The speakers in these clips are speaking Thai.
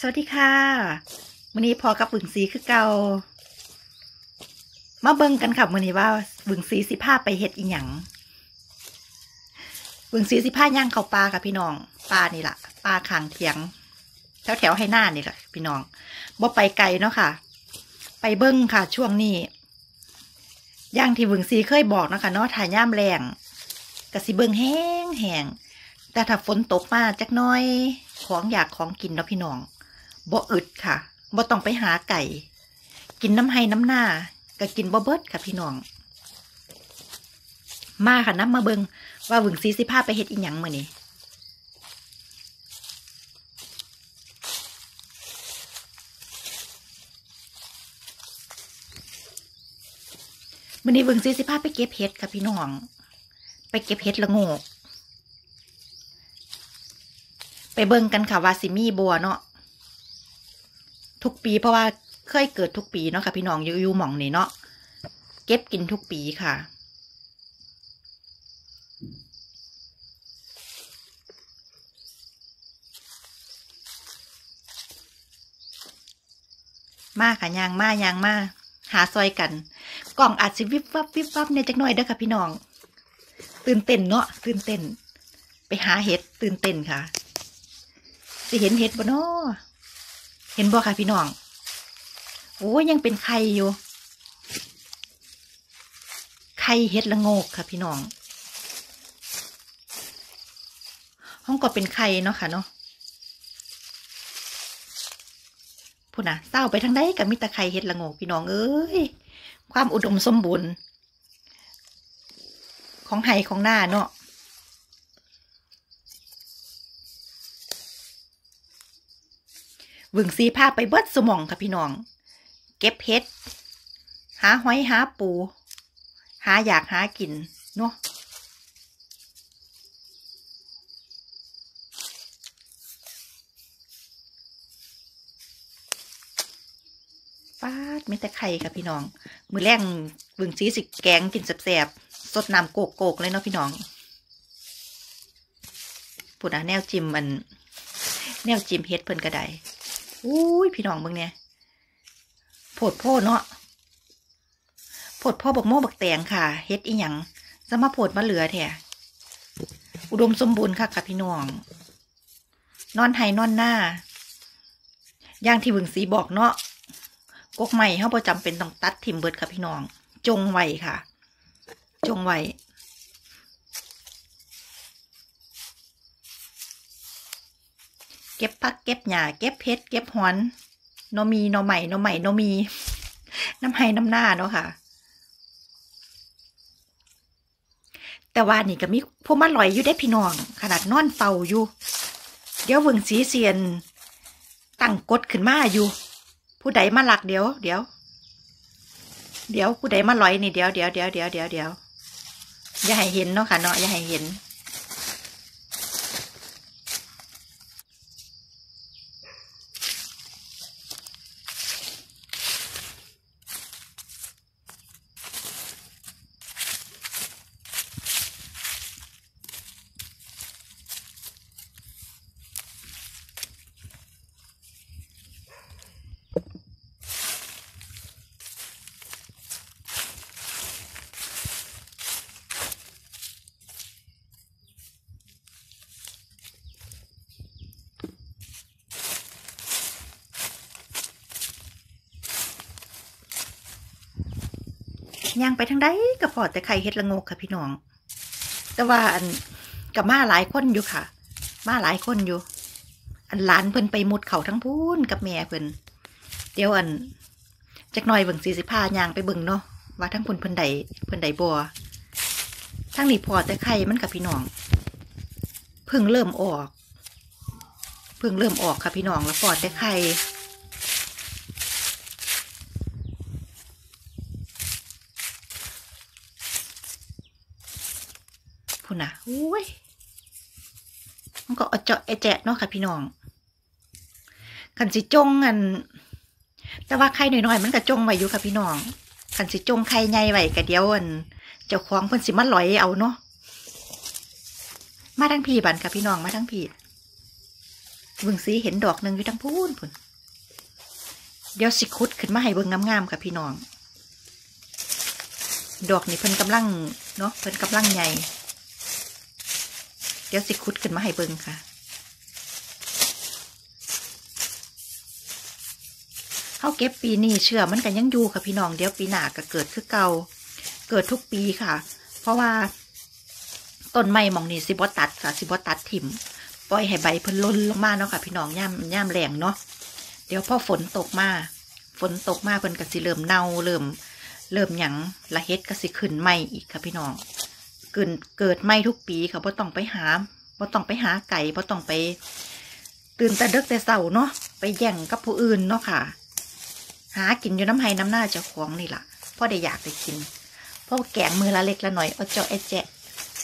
สวัสดีค่ะวันนี้พอกับบึงสีคือเก่ามาเบิ่งกันค่ะวันนี้ว่าบึงสีสิพาไปเฮ็ดอีหยังบึงสีสิพาย่างเข้าป่าค่ะพี่น้องป่านี่ล่ะป่าข้างเถียงแถวให้หน้านี่แหละพี่น้องบ่ไปไกลเนาะค่ะไปเบิ่งค่ะช่วงนี้ย่างที่บึงสีเคยบอกนะคะเนาะถ่ายย่ามแรงกะสิเบิ่งแห้งแต่ถ้าฝนตกมาจักหน่อยของอยากของกินเนาะพี่น้องบ่อึดค่ะบ่ต้องไปหาไก่กินน้ำให้น้ำหน้าก็กินบ่เบิดค่ะพี่น้องมาค่ะน้ำมาเบิงว่าบึงสีสิพาไปเฮ็ดอีหยังมื้อนี้บึงสีสิพาไปเก็บเห็ดค่ะพี่น้องไปเก็บเห็ดละโงกไปเบิ่งกันค่ะว่าสิมีบัวเนาะทุกปีเพราะว่าเคยเกิดทุกปีเนาะค่ะพี่น้องอยู่หม่องนี่เนาะเก็บกินทุกปีค่ะมาค่ะยางมาหาซอยกันกล่องอาจสิวิบวับในจักหน่อยเด้อค่ะพี่น้องตื่นเต้นเนาะตื่นเต้นไปหาเห็ดตื่นเต้นค่ะสิเห็นเห็ดบ่เนาะเห็นบ่ค่ะพี่น้องโอ้ยังเป็นไข่อยู่ไข่เห็ดละโงกค่ะพี่น้องห้องก็เป็นไข่เนาะค่ะเนาะพูดนะเศร้าไปทางใดกับมิตรไข่เห็ดละโงกพี่น้องเอ้ยความอุดมสมบูรณ์ของไห่ของหน้าเนาะบึงสีพาไปเบิดสมองค่ะพี่น้องเก็บเห็ดหาหอยหาปูหาอยากหากินเนาะป้าดไม่แต่ไข่ค่ะพี่น้องมือแรงบึงสีสิแกงกินแสบๆสดน้ำโกกเลยเนาะพี่น้องพูดนะแนวจิ้มมันแนวจิ้มเห็ดเพิ่นก็ได้อุ้ยพี่น้องเบิ่งเนี่ยโพดโพเนาะโพดพ่อบักโม่บักแตงค่ะเฮ็ดอีหยังจะมาโพดมาเหลือแท้อุดมสมบูรณ์ค่ะพี่น้องนอนไห้นอนหน้าอย่างที่บึงสีบอกเนาะกกใหม่เฮาบ่จำเป็นต้องตัดถิ่มเบิดค่ะพี่น้องจงไว้ค่ะจงไว้เก็บผักเก็บหญ้าเก็บเพชรเก็บหอนนอมีนอใหม่นอใหม่นอมีน้ำไห้น้ำหน้าเนาะค่ะแต่ว่านี่ก็มีพวกมันลอยอยู่ได้พี่น้องขนาดนอนเฝ้าอยู่เดี๋ยวเบิ่งสีเสียนตั้งกดขึ้นมาอยู่ผู้ใดมาหลักเดี๋ยวผู้ใดมาลอยนี่เดี๋ยวอย่าให้เห็นเนาะค่ะเนาะอย่าให้เห็นย่างไปทางใดก็พอแต่ไข่เห็ดละโงกค่ะพี่น้องแต่ว่าอันกับมาหลายคนอยู่ค่ะมาหลายคนอยู่อันหลานเพิ่นไปมุดเขาทั้งพูนกับแม่เพิ่นเดี๋ยวอันจักหน่อยเบิ่ง40ย่างไปเบิ่งเนาะว่าทั้งเพิ่นใดบัวทั้งนี้พอแต่ไข่มันกับพี่น้องเพิ่งเริ่มออกค่ะพี่น้องแล้วพอแต่ไข่นะอุ้ยมันก็เจาะแจะเนาะค่ะพี่น้องขันสิจงอันแต่ว่าไข่น้อยๆมันก็จงไว้อยู่ค่ะพี่น้องขันสิจงไข่ใหญ่ไว้ก็เดี๋ยวอันเจ้าของเพิ่นสิมาลอยเอาเนาะมาทั้งพี่บันค่ะพี่น้องมาทั้งพี่เบิ่งสีเห็นดอกหนึ่งอยู่ทั้งพูนพุ่นเดี๋ยวสิคุดขึ้นมาให้เบิ่งงามๆค่ะพี่น้องดอกนี่เพิ่นกำลังเนาะเพิ่นกำลังใหญ่เดี๋ยวสิคุดขึ้นมาให้เบิ่งค่ะเขาเก็บปีนี้เชื่อมันกันยังอยู่ค่ะพี่น้องเดี๋ยวปีหน้าก็เกิดคือเก่าเกิดทุกปีค่ะเพราะว่าต้นไม้มองนี่สิบ่ตัดค่ะสิบ่ตัดถิ่มปล่อยให้ใบเพิ่นล้นลงมาเนาะค่ะพี่น้องย่ามแรงเนาะเดี๋ยวพอฝนตกมาเพิ่นก็สิเริ่มเน่าเริ่มหยังละเฮ็ดก็สิขึ้นใหม่อีกค่ะพี่น้องเกิดใหม่ทุกปีค่ะบ่ต้องไปหาไก่บ่ต้องไปตื่นแต่ดึกแต่เช้าเนาะไปแย่งกับผู้อื่นเนาะค่ะหากินอยู่น้ำไห้น้ำหน้าเจ้าของนี่ล่ะพ่อได้อยากได้กินพ่อแกงมือละเล็กละหน่อยเอาเจาะแจ๊ะ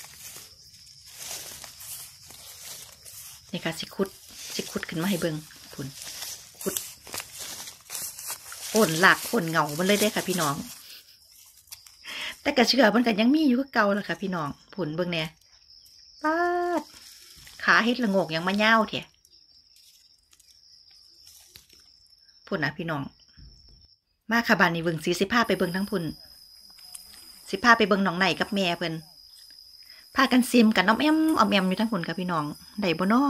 นี่ค่ะสิคุดขึ้นมาให้เบิ่งพุ่นคุดโอนหลักโอนเงามันเลยได้ค่ะพี่น้องแต่กระเชื่อมันก็ยังมีอยู่เก่าแล้วค่ะพี่น้องพุ่นเบิ่งเนี่ยป้าดขาเฮ็ดละโงกยังมาเน่าเถอะพุ่นนะพี่น้องมาค่ะบ้านนี้เบิ่งสี15ไปเบิ่งทั้งพุ่น15ไปเบิ่งน้องไหนกับแม่เพิ่นพากันซิมกันน้อมแอมอยู่ทั้งพุ่นค่ะพี่น้องได้บ่น้อ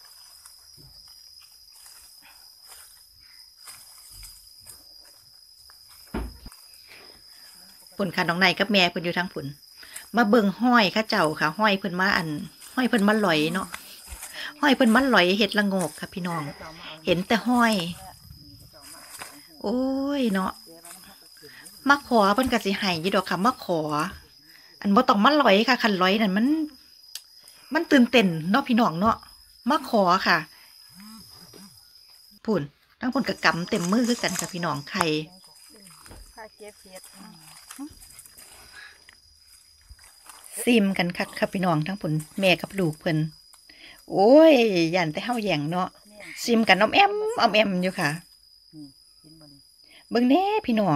พุ่นค่ะน้องไหนกับแม่เพิ่นอยู่ทั้งพุ่นมาเบิ่งห้อยข้าเจ้าค่ะห้อยเพิ่นมาห้อยเพิ่นมาลอยเนาะห้อยเพิ่นมาลอยเฮ็ดละโงกค่ะพี่น้องเห็นแต่ห้อยโอ้ยเนาะมาขอเพิ่นก็สิให้อยู่ดอกค่ะมาขออันบ่ต้องมาลอยค่ะคันลอยนั่นมันตื่นเต้นเนาะพี่น้องเนาะมาขอค่ะพุ่นทั้งพุ่นก็กำเต็มมือคือกันค่ะพี่น้องไข่ซิมกันคักค่ะพี่น้องทั้งพุ่นแม่กับลูกเพิ่นโอ้ยย่านแต่เฮาแย่งเนาะซิมกันอ้อมแอมอยู่ค่ะเบิ่งแน่พี่น้อง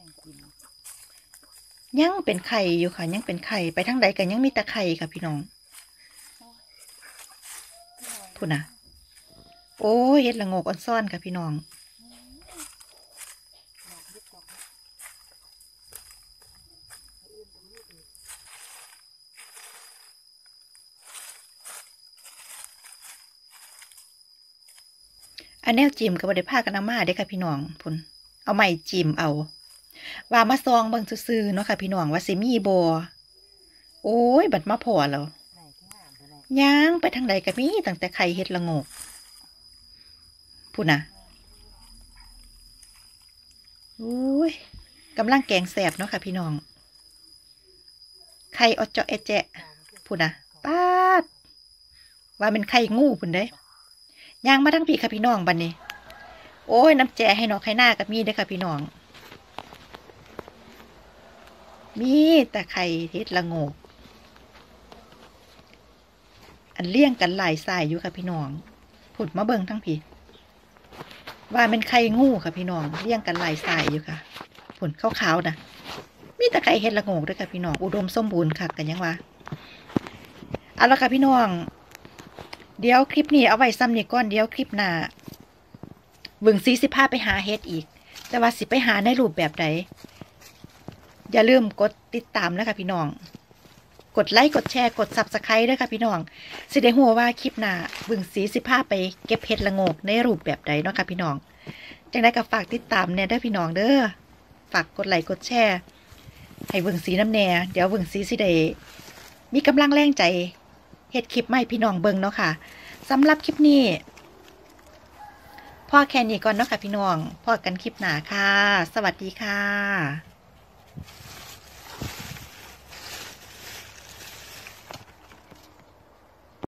ยังเป็นไข่อยู่ค่ะยังเป็นไข่ไปทางใดกันยังมีแต่ไข่ค่ะพี่น้องพูดนะโอ้ยเฮ็ดละโงกอ่อนซ่อนค่ะพี่น้องอันแนวจิ้มกับบริภาคกันอาม่าได้ค่ะพี่น้องพุ่นเอาไม้จิ้มเอาว่ามาซองเบิ่งซื่อๆเนาะค่ะพี่น้องว่าสิมีบ่โอ้ยบัดมาพอแล้วย่างไปทางใดก็มีตั้งแต่ไข่เฮ็ดละโงกพูดนะโอ้ยกำลังแกงแสบเนาะค่ะพี่น้องไข่อดเจาะแจ๊ะพูดนะป้าดว่าเป็นไข่งูพุ่นได้ย่างมาทั้งพี่ค่ะพี่น้องบัดนี้โอ้ยน้ำแจ่ให้น้องไข่หน้ากับมีได้ค่ะพี่น้องมีแต่ไข่เฮ็ดละโงกอันเลี้ยงกันหลายสายอยู่ค่ะพี่น้องผุดมาเบิ่งทั้งพี่ว่าเป็นไข่งูค่ะพี่น้องเลี้ยงกันหลายสายอยู่ค่ะผุดขาวๆนะมีแต่ไข่เฮ็ดละโงกด้วยค่ะพี่น้องอุดมสมบูรณ์ค่ะกันยังว่าเอาละค่ะพี่น้องเดี๋ยวคลิปนี้เอาไว้ซ้ำนี่ก่อนเดี๋ยวคลิปหน้าเบิ่งซี15ไปหาเฮ็ดอีกแต่ว่าสิไปหาในรูปแบบใดอย่าลืมกดติดตามนะคะพี่น้องกดไลค์กดแชร์กด Subscribe ด้วยค่ะพี่น้องสิได้หัวว่าคลิปหน้าเบิ่งสี15ไปเก็บเห็ดละโงกในรูปแบบใดเนาะค่ะพี่น้องจังได้ก็ฝากติดตามแน่เด้อพี่น้องเด้อฝากกดไลค์กดแชร์ให้เบิ่งสีน้ำแน่เดี๋ยวเบิ่งสีสิได้มีกำลังแรงใจเฮ็ดคลิปใหม่พี่น้องเบิ่งเนาะค่ะสำหรับคลิปนี้พอแค่นี้ก่อนเนาะค่ะพี่น้องพอกันคลิปหน้าค่ะสวัสดีค่ะ